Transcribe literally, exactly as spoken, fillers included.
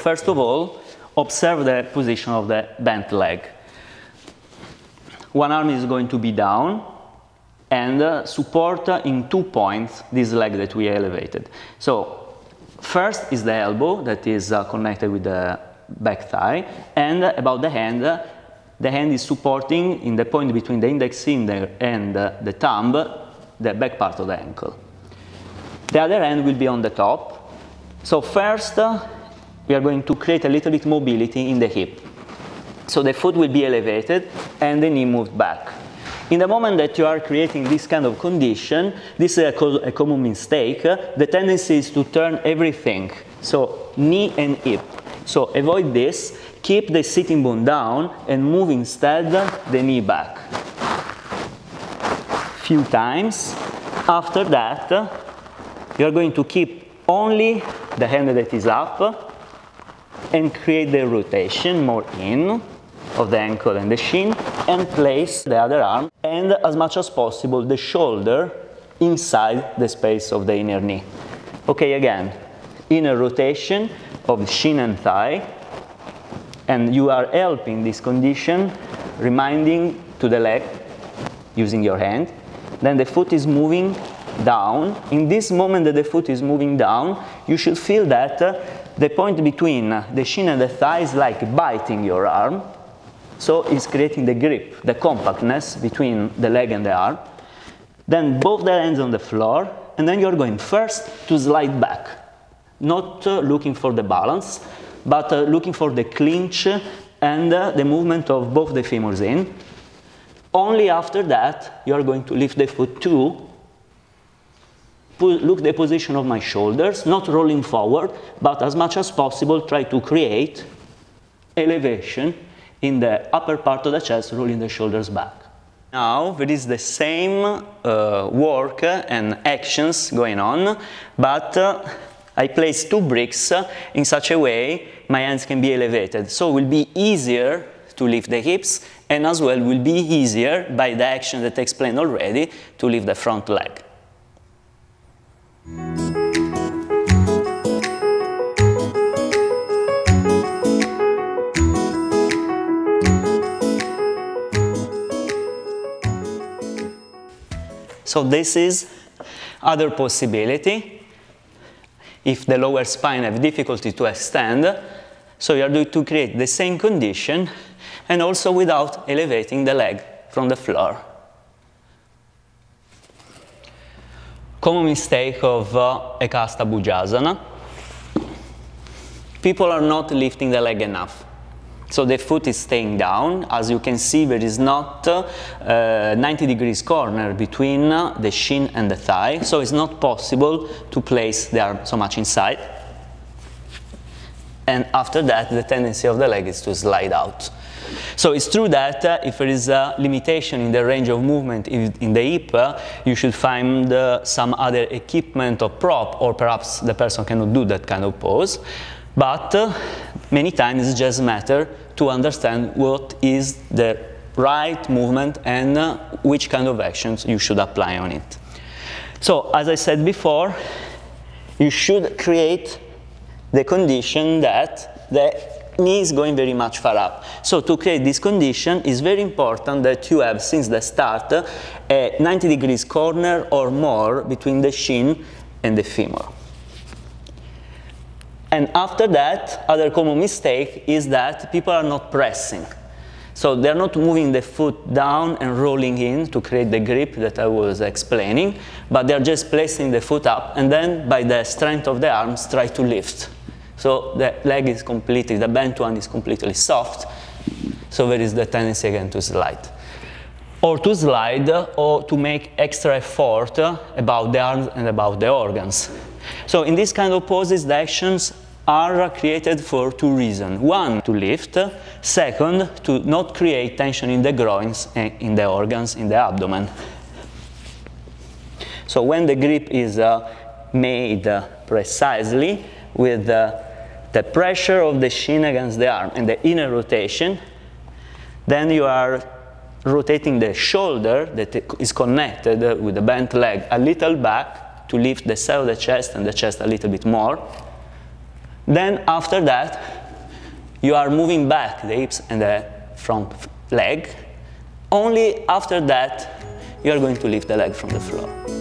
first of all, observe the position of the bent leg. One arm is going to be down and uh, support uh, in two points this leg that we elevated. So first is the elbow that is uh, connected with the back thigh, and uh, about the hand, uh, the hand is supporting in the point between the index finger and uh, the thumb, the back part of the ankle. The other hand will be on the top. So first uh, we are going to create a little bit mobility in the hip. So the foot will be elevated and the knee moved back. In the moment that you are creating this kind of condition, this is a, co a common mistake. The tendency is to turn everything, so knee and hip. So avoid this, keep the sitting bone down and move instead the knee back. Few times. After that, you are going to keep only the hand that is up and create the rotation more in of the ankle and the shin, and place the other arm and as much as possible the shoulder inside the space of the inner knee. Okay, again, inner rotation of the shin and thigh, and you are helping this condition, reminding to the leg using your hand. Then the foot is moving down. In this moment that the foot is moving down, you should feel that uh, the point between the shin and the thigh is like biting your arm. So it's creating the grip, the compactness between the leg and the arm. Then both the hands on the floor, and then you're going first to slide back. Not uh, looking for the balance, but uh, looking for the clinch and uh, the movement of both the femurs in. Only after that, you are going to lift the foot to look the position of my shoulders, not rolling forward, but as much as possible try to create elevation in the upper part of the chest, rolling the shoulders back. Now there is the same uh, work and actions going on, but uh, I place two bricks in such a way my hands can be elevated. So it will be easier to lift the hips, and as well will be easier by the action that I explained already to lift the front leg. So this is other possibility if the lower spine have difficulty to extend. So you are going to create the same condition and also without elevating the leg from the floor. Common mistake of uh, Ekasta Bhujasana. People are not lifting the leg enough. So the foot is staying down. As you can see, there is not uh, uh, ninety degrees corner between uh, the shin and the thigh. So it's not possible to place the arm so much inside. And after that, the tendency of the leg is to slide out. So it's true that uh, if there is a limitation in the range of movement in, in the hip, uh, you should find uh, some other equipment or prop, or perhaps the person cannot do that kind of pose. But uh, many times it's just a matter to understand what is the right movement and uh, which kind of actions you should apply on it. So, as I said before, you should create the condition that the knee is going very much far up. So to create this condition, it's very important that you have, since the start, a ninety degrees corner or more between the shin and the femur. And after that, other common mistake is that people are not pressing. So they're not moving the foot down and rolling in to create the grip that I was explaining, but they're just placing the foot up, and then by the strength of the arms try to lift. So the leg is completely, the bent one is completely soft, so there is the tendency again to slide. Or to slide, or to make extra effort about the arms and about the organs. So in this kind of poses, the actions are created for two reasons. One, to lift. Second, to not create tension in the groins and in the organs, in the abdomen. So when the grip is uh, made uh, precisely with uh, the pressure of the shin against the arm and the inner rotation, then you are rotating the shoulder that is connected with the bent leg a little back to lift the side of the chest and the chest a little bit more. Then after that, you are moving back the hips and the front leg. Only after that, you are going to lift the leg from the floor.